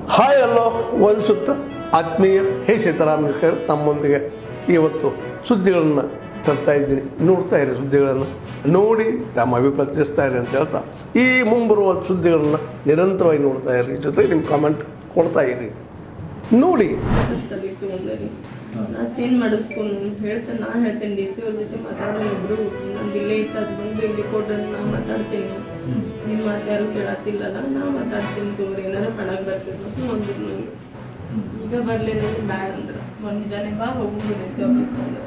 Hi ಅಲ್ಲೋ ವಂದಿಸುತ್ತ ಆತ್ಮೀಯ ಹೇ ಸೀತಾರಾಮಕರ್ ತಮ್ಮೊಂದಿಗೆ ಇವತ್ತು ಸುದ್ದಿಗಳನ್ನು ತರ್ತಾ ಇದ್ದೀನಿ. ನೋಡ್ತಾ ಇರಿ, ಸುದ್ದಿಗಳನ್ನು ನೋಡಿ ತಮ್ಮ ಅಭಿಪ್ರಾಯ ತಿಳಿಸ್ತಾ ಇರಿ ಅಂತ ಹೇಳ್ತಾ ಈ ಮುಂಬರುವ ಸುದ್ದಿಗಳನ್ನು ನಿರಂತರವಾಗಿ ನೋಡ್ತಾ ಇರಿ, ಜೊತೆಗೆ ನಿಮ್ಮ ಕಾಮೆಂಟ್ ಕೊಡ್ತಾ ಇರಿ. ನೋಡಿ ನಾ ಚೇಂಜ್ ಮಾಡಿಸ್ಕೊಂಡು ಹೇಳ್ತೇನೆ, ನಾ ಹೇಳ್ತೇನೆ ಡಿ ಸಿ ಅವ್ರ ಜೊತೆ ಮಾತಾಡೋಣ. ಇಬ್ರು ನಂದು ಇಲ್ಲೇ ಇತ್ತು, ಅದು ಬಂದು ಇಲ್ಲಿ ಕೊಡ್ರೆ ನಾ ಮಾತಾಡ್ತೀನಿ. ನಿಮ್ಮ ಮಾತು ಯಾರು ಕೇಳತ್ತಿಲ್ಲಲ್ಲ, ನಾ ಮಾತಾಡ್ತೀನಿ ತೋರಿ, ಏನಾರ ಮಾಡಕ್ಕೆ ಬರ್ತೀವಿ ಮತ್ತು ಒಂದು ನನಗೆ ಈಗ ಬರಲಿ ನನಗೆ ಬ್ಯಾಡ್ ಅಂದ್ರೆ ಮುಂಜಾನೆ ಬಾ ಹೋಗು ಡಿ ಸಿ ಆಫೀಸ್ ಅಂದ್ರೆ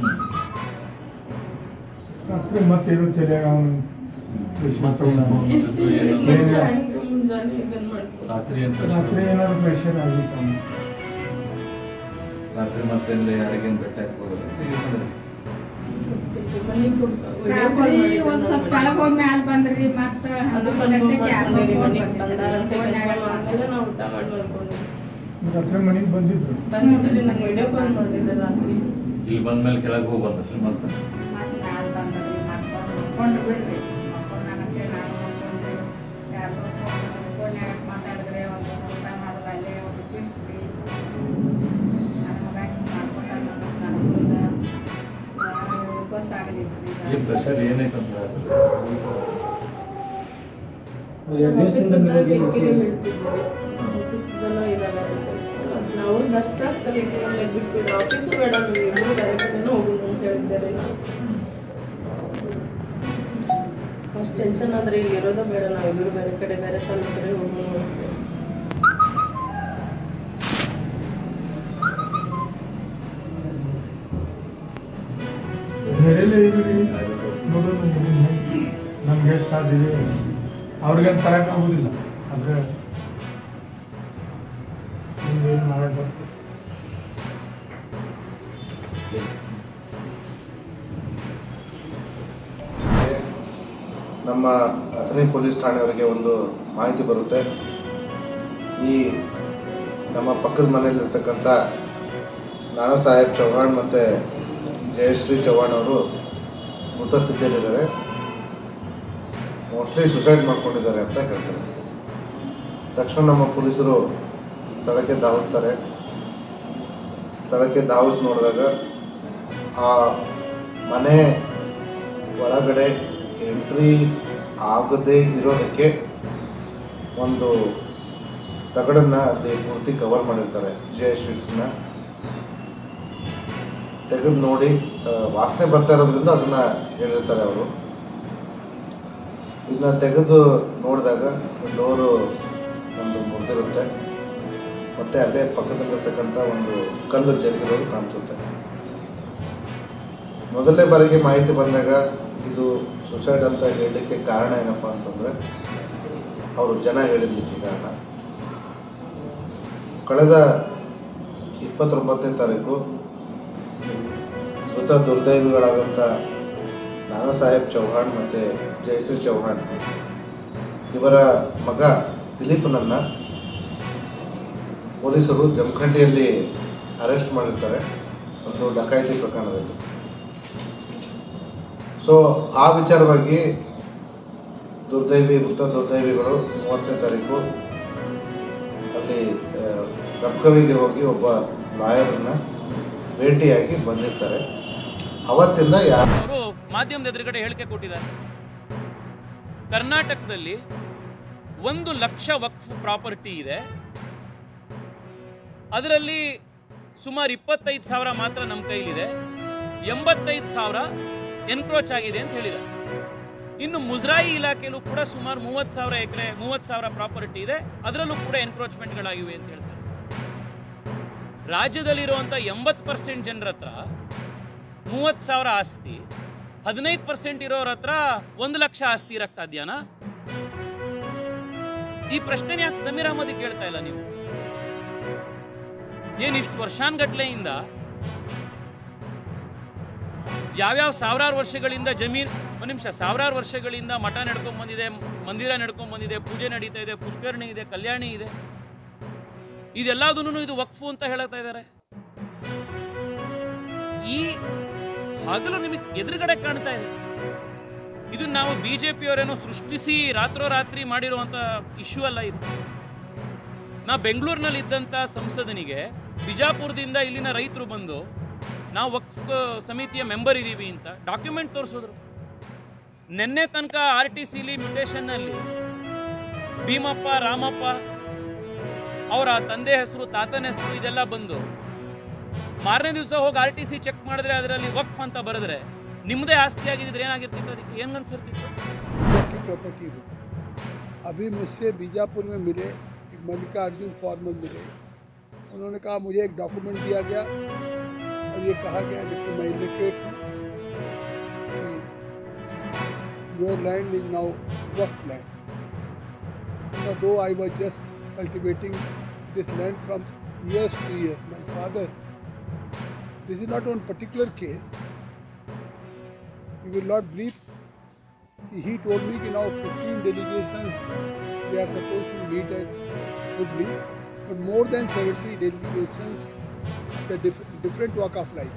ಮುಂಜಾನೆ ಇದನ್ನು ಮಾಡ್ಕೊಂಡು ರಾತ್ರಿ ಮತ್ತೆ ಯಾರಿಗೇನು ಬೆಟ್ಟ ಹಾಕ್ಬೋದು ಒಂದ್ ಸ್ವಲ್ಪ ಕೆಳಗೆ ಹೋಗಿ ಮ್ಯಾಲ ಬಂದ್ರಿ ಮತ್ತ ನಾವು ಊಟ ಮಾಡಿ ಬಂದಿದ್ರಿ. ನಂಗೆ ವಿಡಿಯೋ ಕಾಲ್ ಮಾಡಿದ್ದೆ ರಾತ್ರಿ. ಇಲ್ಲಿ ಬಂದ್ಮೇಲೆ ಕೆಳಗೆ ಹೋಗಿ ಬಂದ್ರಿ ಮತ್ತೆ ಮ್ಯಾಲ ಬಂದ್ರಿ ಮತ್ತ ಕೊಂಡು ಬಿಡ್ರಿ ಮಕ್ಕಳಂತೆ ನಾನು ಯಾರು ಫೋನ್ಯಾಗ ಮಾತಾಡಿದ್ರೆ ಒಂದು ಊಟ ಮಾಡೋದು ಅಲ್ಲೇ ಒಂದು ತಿಂದ್ರಿ ನನ್ನ ಮಗ ಹಿಂಗೆ ಮಾಡ್ಕೊತಾನ ಗೊತ್ತಾಗಲಿಲ್ಲ. ಈ ಪ್ರೆಷರ್ ಏನೈತೆ ಅಂತ ನಾವು ಅಷ್ಟ ಬಿಟ್ಬಿಟ್ಟು ಆಫೀಸು ಬೇಡ, ನೀವು ಇಬ್ಬರು ಬೇರೆ ಕಡೆನೂ ಹೋಗುದು ಅಂತ ಹೇಳಿದ್ದಾರೆ. ನಾವು ಅಷ್ಟು ಟೆನ್ಷನ್ ಆದ್ರೆ ಈಗ ಇರೋದೇ ಬೇಡ, ನಾವು ಇಬ್ಬರು ಬೇರೆ ಕಡೆ ಬೇರೆ ಸ್ಥಳ ಕಡೆ ಹೋಗೋಣ. ನಮ್ಗೆ ಸಾಧ್ಯ ಅವ್ರಿಗೆ ತರಕಾಗುದಿಲ್ಲ, ಆದರೆ ಏನು ಮಾಡಬೇಕು. ನಮ್ಮ ಅಥಣಿ ಪೊಲೀಸ್ ಠಾಣೆಯವರಿಗೆ ಒಂದು ಮಾಹಿತಿ ಬರುತ್ತೆ. ಈ ನಮ್ಮ ಪಕ್ಕದ ಮನೆಯಲ್ಲಿರ್ತಕ್ಕಂಥ ನಾನಾ ಸಾಹೇಬ್ ಚೌಹಾಣ್ ಮತ್ತು ಜಯಶ್ರೀ ಚೌಹಾಣ್ ಅವರು ಮೃತ ಸ್ಥಿತಿಯಲ್ಲಿದ್ದಾರೆ. ಮೋಸ್ಟ್ಲಿ ಸುಸೈಡ್ ಮಾಡ್ಕೊಂಡಿದ್ದಾರೆ ಅಂತ ಹೇಳ್ತಾರೆ. ತಕ್ಷಣ ನಮ್ಮ ಪೊಲೀಸರು ಸ್ಥಳಕ್ಕೆ ಧಾವಿಸ್ತಾರೆ. ಸ್ಥಳಕ್ಕೆ ಧಾವಿಸಿ ನೋಡಿದಾಗ ಆ ಮನೆ ಒಳಗಡೆ ಎಂಟ್ರಿ ಆಗದೇ ಇರೋದಕ್ಕೆ ಒಂದು ತಗಡನ್ನು ಅಲ್ಲಿ ಪೂರ್ತಿ ಕವರ್ ಮಾಡಿರ್ತಾರೆ. ಜಯ ಸ್ವೀಟ್ಸ್ನ ತೆಗೆದು ನೋಡಿ ವಾಸನೆ ಬರ್ತಾ ಇರೋದ್ರಿಂದ ಅದನ್ನು ಹೇಳಿರ್ತಾರೆ ಅವರು. ಇದನ್ನ ತೆಗೆದು ನೋಡಿದಾಗ ಡೋರು ಒಂದು ಮುರಿದಿರುತ್ತೆ, ಮತ್ತು ಅಲ್ಲೇ ಪಕ್ಕದಲ್ಲಿರ್ತಕ್ಕಂಥ ಒಂದು ಕಲ್ಲು ಜರುಗಿರೋದು ಕಾಣಿಸುತ್ತೆ. ಮೊದಲನೇ ಬಾರಿಗೆ ಮಾಹಿತಿ ಬಂದಾಗ ಇದು ಸುಸೈಡ್ ಅಂತ ಹೇಳಲಿಕ್ಕೆ ಕಾರಣ ಏನಪ್ಪ ಅಂತಂದರೆ ಅವರು ಜನ ಹೇಳಿದ್ದಕ್ಕೆ ಕಾರಣ. ಕಳೆದ 29ನೇ ತಾರೀಕು ಮೃತ ದುರ್ದೈವಿಗಳಾದಂಥ ನಾನಾ ಸಾಹೇಬ್ ಚೌಹಾಣ್ ಮತ್ತು ಜಯಶ್ರೀ ಚೌಹಾಣ್ ಇವರ ಮಗ ದಿಲೀಪ್ನನ್ನು ಪೊಲೀಸರು ಜಮಖಂಡಿಯಲ್ಲಿ ಅರೆಸ್ಟ್ ಮಾಡಿರ್ತಾರೆ ಒಂದು ಡಕಾಯಿತಿ ಪ್ರಕರಣದಲ್ಲಿ. ಸೊ ಆ ವಿಚಾರವಾಗಿ ಮೃತ ದುರ್ದೈವಿಗಳು 30ನೇ ತಾರೀಕು ಅಲ್ಲಿ ರಬ್ಕವಿಗೆ ಹೋಗಿ ಒಬ್ಬ ಲಾಯರನ್ನು ಭೇಟಿಯಾಗಿ ಬಂದಿರ್ತಾರೆ. ಅವತ್ತಿಂದ ಅವರು ಮಾಧ್ಯಮದ ಎದುರುಗಡೆ ಹೇಳಿಕೆ ಕೊಟ್ಟಿದ್ದಾರೆ. ಕರ್ನಾಟಕದಲ್ಲಿ 1 ಲಕ್ಷ ವಕ್ಫ್ ಪ್ರಾಪರ್ಟಿ ಇದೆ, ಅದರಲ್ಲಿ ಸುಮಾರು 25,000 ಮಾತ್ರ ನಮ್ಮ ಕೈಲಿದೆ, 85,000 ಎನ್ಕ್ರೋಚ್ ಆಗಿದೆ ಅಂತ ಹೇಳಿದ್ದಾರೆ. ಇನ್ನು ಮುಜರಾಯಿ ಇಲಾಖೆಯಲ್ಲೂ ಕೂಡ ಸುಮಾರು 30,000 ಎಕರೆ 30,000 ಪ್ರಾಪರ್ಟಿ ಇದೆ, ಅದರಲ್ಲೂ ಕೂಡ ಎನ್ಕ್ರೋಚ್ಮೆಂಟ್ಗಳಾಗಿವೆ ಅಂತ ಹೇಳ್ತಾರೆ. ರಾಜ್ಯದಲ್ಲಿರುವಂಥ 80% ಜನರ ಹತ್ರ 30,000 ಆಸ್ತಿ, 15% ಇರೋರ ಹತ್ರ 1 ಲಕ್ಷ ಆಸ್ತಿ ಇರಕ್ಕೆ ಸಾಧ್ಯನಾ? ಈ ಪ್ರಶ್ನೆ ಯಾಕೆ ಸಮೀರ್ ಅಹಮದ್ ಕೇಳ್ತಾ ಇಲ್ಲ ನೀವು? ಏನಿಷ್ಟು ವರ್ಷಾನ್ಗಟ್ಲೆಯಿಂದ ಯಾವ್ಯಾವ ಸಾವಿರಾರು ವರ್ಷಗಳಿಂದ ಸಾವಿರಾರು ವರ್ಷಗಳಿಂದ ಮಠ ನಡ್ಕೊಂಡ್ ಬಂದಿದೆ, ಮಂದಿರ ನಡ್ಕೊಂಡ್ ಬಂದಿದೆ, ಪೂಜೆ ನಡೀತಾ ಇದೆ, ಪುಷ್ಕರಣಿ ಇದೆ, ಕಲ್ಯಾಣಿ ಇದೆ, ಇದೆಲ್ಲದನ್ನು ಇದು ವಕ್ಫು ಅಂತ ಹೇಳ್ತಾ ಇದ್ದಾರೆ. ಈ ಹಗಲು ನಿಮಗೆ ಎದುರುಗಡೆ ಕಾಣ್ತಾ ಇದೆ. ಇದು ನಾವು ಬಿಜೆಪಿಯವರೇನೋ ಸೃಷ್ಟಿಸಿ ರಾತ್ರೋರಾತ್ರಿ ಮಾಡಿರುವಂಥ ಇಶ್ಯೂ ಅಲ್ಲ ಇದು. ನಾ ಬೆಂಗಳೂರಿನಲ್ಲಿದ್ದಂಥ ಸಂಸದನಿಗೆ ಬಿಜಾಪುರದಿಂದ ಇಲ್ಲಿನ ರೈತರು ಬಂದು ನಾವು ವಕ್ಫ್ ಸಮಿತಿಯ ಮೆಂಬರ್ ಇದ್ದೀವಿ ಅಂತ ಡಾಕ್ಯುಮೆಂಟ್ ತೋರಿಸಿದ್ರು. ನಿನ್ನೆ ತನಕ RTCಲಿ ಮ್ಯೂಟೇಷನ್ನಲ್ಲಿ ಭೀಮಪ್ಪ, ರಾಮಪ್ಪ ಅವರ ತಂದೆ ಹೆಸರು, ತಾತನ ಹೆಸರು ಇದೆಲ್ಲ ಬಂದು ಮಾರನೇ ದಿವಸ ಹೋಗಿ RTC ಚೆಕ್ ಮಾಡಿದ್ರೆ ಅದರಲ್ಲಿ ವಕ್ಫ್ ಅಂತ ಬರೆದ್ರೆ ನಿಮ್ಮದೇ ಆಸ್ತಿ ಆಗಿದ್ದರೆ ಏನಾಗಿರ್ತಿತ್ತು? ಅದಕ್ಕೆ ಏನು ಅನ್ಸಿರ್ತಿತ್ತು? प्रॉपर्टी हो। अभी मुझसे बीजापुर में मिले एक मल्लिकार्जुन फार्मर मिले, उन्होंने कहा मुझे एक डॉक्यूमेंट दिया गया और ये कहा गया कि मैं इलिटरेट हूँ कि your land is now Waqf land. Though I was just cultivating this land from years to years. My father, this is not one particular case. You will not believe. He told me that now 15 delegations they are supposed to meet at Hubli, but more than 70 delegations the different walk of life.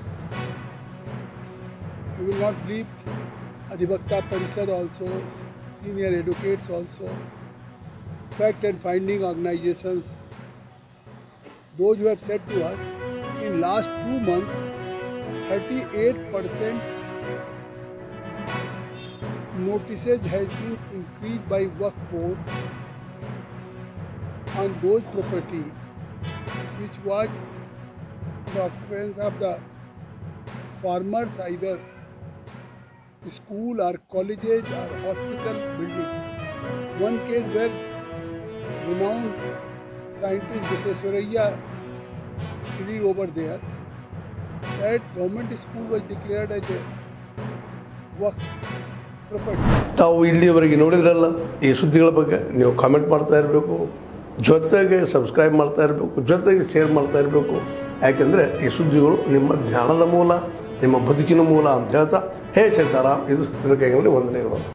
You will not believe Adhibakta Parishad also, senior advocates also, fact and finding organizations, those who have said to us in last 2 months 38% notices has been increased by Waqf Board on those property which was the occupants of the farmers, either school or colleges or hospital building. One case where renowned scientist Viseswaraya studied over there, that government school was declared as a Waqf property. ತಾವು ಇಲ್ಲಿಯವರೆಗೆ ನೋಡಿದ್ರಲ್ಲ, ಈ ಸುದ್ದಿಗಳ ಬಗ್ಗೆ ನೀವು comment ಮಾಡ್ತಾ ಇರಬೇಕು, ಜೊತೆಗೆ ಸಬ್ಸ್ಕ್ರೈಬ್ ಮಾಡ್ತಾ ಇರಬೇಕು, ಜೊತೆಗೆ ಶೇರ್ ಮಾಡ್ತಾ ಇರಬೇಕು. ಯಾಕೆಂದರೆ ಈ ಸುದ್ದಿಗಳು ನಿಮ್ಮ ಜ್ಞಾನದ ಮೂಲ, ನಿಮ್ಮ ಬದುಕಿನ ಮೂಲ ಅಂತ ಹೇಳ್ತಾ, ಹೇ ಸೀತಾರಾಮ್, ಇದು ಸತ್ಯದ ಕೈಗಳಲ್ಲಿ ವಂದನೆಗಳು.